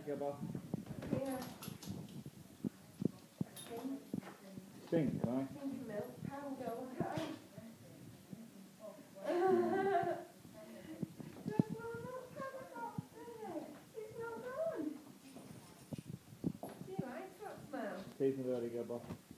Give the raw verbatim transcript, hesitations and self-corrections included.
Gibber? Yeah. Stink, right? Stinky milk powder. Do you like that smell? Seasoned early Gibber.